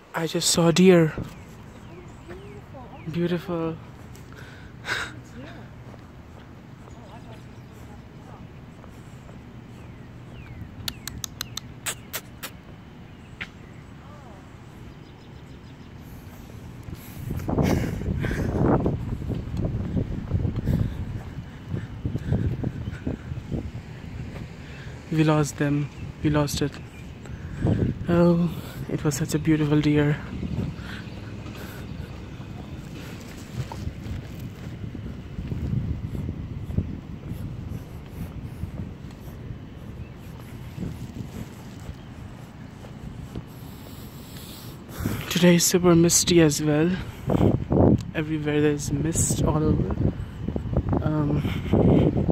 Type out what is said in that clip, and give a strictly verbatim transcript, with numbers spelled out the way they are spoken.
I just saw deer. Beautiful. We lost them. We lost it. Oh, it was such a beautiful deer. Today is super misty as well. Everywhere there's mist all over. Um,